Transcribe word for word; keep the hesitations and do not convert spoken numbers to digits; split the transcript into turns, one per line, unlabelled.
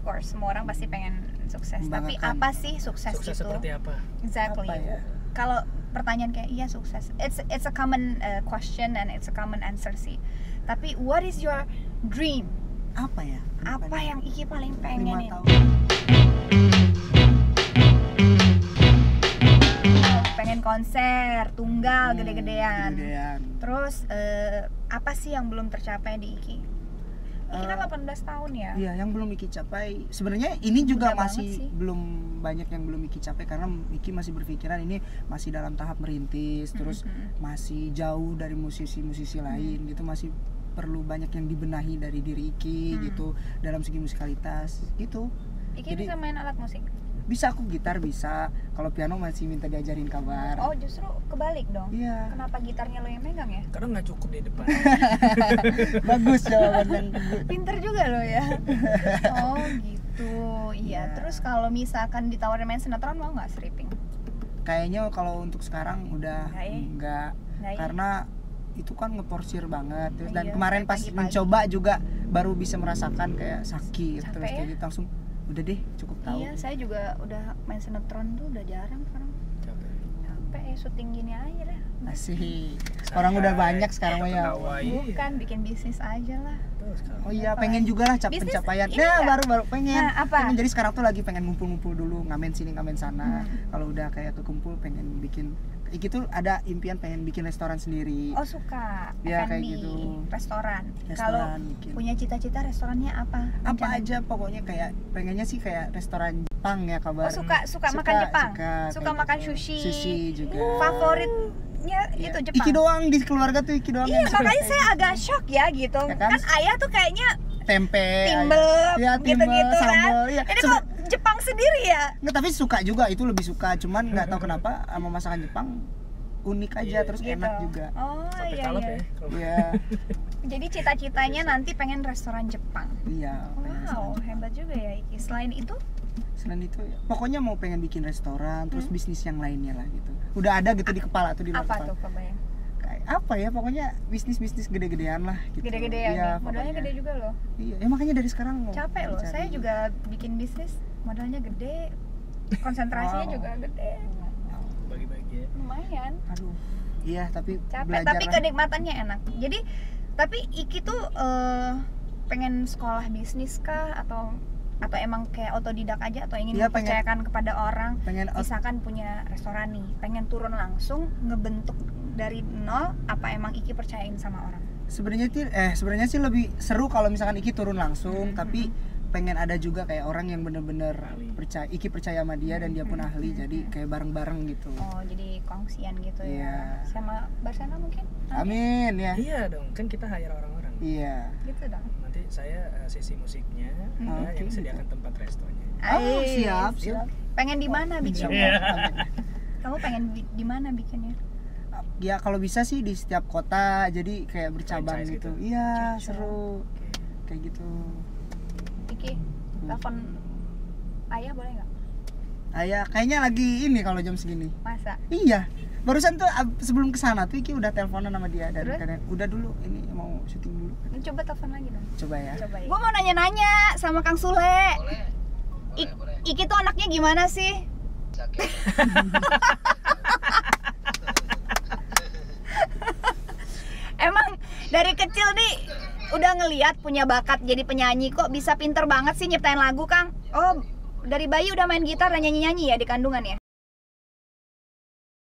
course semua orang pasti pengen sukses. Tapi
Membanggakan.
apa sih sukses,
Sukses
itu?
seperti apa?
Exactly.
Apa ya?
Kalau pertanyaan kayak iya sukses, it's it's a common uh, question and it's a common answer sih. Tapi what is your dream?
Apa ya?
Apa yang Iki paling pengen
lima
ini?
tahun.
Pengen konser tunggal
Hmm,
gede-gedean.
Gede-gedean.
Terus uh, apa sih yang belum tercapai di Iki? Iki kan
Eh,
delapan belas tahun ya.
Iya, yang belum Iki capai. Sebenarnya ini juga
Muda
masih
banget sih.
belum banyak yang belum Iki capai karena Iki masih berpikiran ini masih dalam tahap merintis, terus
Mhm.
masih jauh dari musisi-musisi lain gitu, masih perlu banyak yang dibenahi dari diri Iki
Hmm.
gitu dalam segi musikalitas gitu.
Iki
Jadi-
bisa main alat musik.
Bisa aku gitar bisa, kalau piano masih minta diajarin kabar.
Oh, justru kebalik dong.
Iya.
Kenapa gitarnya lo yang megang ya?
Karena nggak cukup di depan.
Bagus jawaban yang
Pinter juga lo ya. Oh gitu. Iya.
Iya.
Terus kalau misalkan ditawarin main sinetron mau nggak stripping?
kayaknya kalau untuk sekarang udah
Nggak ya?
enggak
Nggak ya?
karena itu kan ngeporsir banget terus dan
Iya,
kemarin pas
pagi-pagi.
mencoba juga baru bisa merasakan kayak sakit
Capek
terus kayak
ya?
gitu langsung udah deh cukup tahu.
Iya, saya juga udah main sinetron tuh udah jarang sekarang.
Capek.
Capek ya syuting gini aja lah.
Asik. Orang udah banyak sekarang mah ya.
Ketawa, iya.
Bukan bikin bisnis aja lah.
Betul sekali.
Oh iya,
Apa
pengen
lagi?
juga lah cap
Bisnis
pencapaian.
ini
Nah,
nggak?
baru-baru pengen.
Nah, apa?
Pengen jadi sekarang tuh lagi pengen ngumpul-ngumpul dulu, ngamen sini, ngamen sana.
Hmm.
Kalau udah kayak kekumpul pengen bikin Iki tuh ada impian pengen bikin restoran sendiri.
Oh suka
Iya,
F and B,
kayak gitu.
restoran. Kalau
Restoran bikin.
punya cita-cita restorannya apa?
Apa
Rencana?
aja pokoknya kayak pengennya sih kayak restoran Jepang ya
Oh
kabar.
suka suka,
Suka,
makan Jepang.
suka,
Suka
kayak
makan
gitu.
sushi.
Sushi juga.
Favoritnya
Iya.
itu Jepang.
Iki doang di keluarga tuh Iki doang.
Iya,
yang suka
makanya
kayak
saya
gitu.
agak shock ya gitu.
Ya kan?
Kan ayah tuh kayaknya
tempe,
timbel
ya, timbel,
gitu-gitu kan.
sambal, iya.
Ini
Sebe-
kok Jepang sendiri ya?
Nggak, tapi suka juga, itu lebih suka. Cuman nggak tahu kenapa sama masakan Jepang unik aja,
Iya.
terus
Gitu.
enak juga.
Oh
Sampai
iya
kalap
iya.
ya. kalau-
Iya,
Jadi cita-citanya nanti pengen restoran Jepang.
iya. pengen
Wow,
restoran.
hebat juga ya Iki. Selain itu,
Selain itu, ya, pokoknya mau pengen bikin restoran, terus
Hmm.
bisnis yang lainnya lah gitu. Udah ada gitu di kepala tuh di luar
apa
kepala.
tuh kebayang?
Kayak apa ya, pokoknya bisnis-bisnis gede-gedean lah gitu.
Gede-gede ya
Iya,
nih. Modalnya
pokoknya.
gede juga loh.
Iya, ya makanya dari sekarang mau
Capek loh.
cari.
Saya juga bikin bisnis, modalnya gede. Konsentrasinya
Wow.
juga gede.
Bagi-bagi ya.
Lumayan.
Aduh. Iya, tapi
Capek
belajar
tapi
lah.
kenikmatannya enak. Jadi tapi Iki tuh eh, pengen sekolah bisnis kah atau atau emang kayak otodidak aja atau ingin
Iya, pengen-
mempercayakan kepada orang?
pengen out-
Misalkan punya restoran nih, pengen turun langsung ngebentuk dari nol, apa emang Iki percayain sama orang?
sebenarnya sih eh sebenarnya sih lebih seru kalau misalkan Iki turun langsung,
Hmm,
tapi pengen ada juga kayak orang yang bener-bener
Ahli.
percaya Iki percaya sama dia dan dia pun
Hmm,
ahli,
hmm,
jadi
hmm.
kayak bareng-bareng gitu.
Oh, jadi kongsian gitu
Iya.
ya. Sama Barsana mungkin?
Amin ya.
Iya dong, kan kita hire orang-orang.
Iya.
Gitu dong.
Nanti saya eh, sisi musiknya,
Hmm.
ada yang
Oke.
sediakan tempat restonya.
Oh,
Ais.
siap, siap.
Pengen di mana
Insya
bikinnya?
Allah. Amin.
Kamu pengen bi- di mana bikinnya?
Ya kalau bisa sih di setiap kota, jadi kayak bercabang
Franchise
gitu.
gitu.
Iya,
Cocok.
seru.
Oke.
Kayak gitu.
Iki, telepon ayah boleh nggak?
Ayah, kayaknya lagi ini kalau jam segini.
Masa?
Iya. Barusan tuh ab- sebelum kesana tuh Iki udah teleponan sama dia dan
Terus?
katanya, udah dulu ini mau syuting dulu.
Ini coba telepon lagi dong.
Coba ya.
Coba ya. Gue mau nanya-nanya sama Kang Sule.
Boleh.
I-
Boleh, boleh.
Iki tuh anaknya gimana sih?
Sakit.
Emang dari kecil nih udah ngeliat punya bakat jadi penyanyi, kok bisa pinter banget sih nyiptain lagu, Kang? Oh, dari bayi udah main gitar dan nyanyi-nyanyi ya di kandungan ya?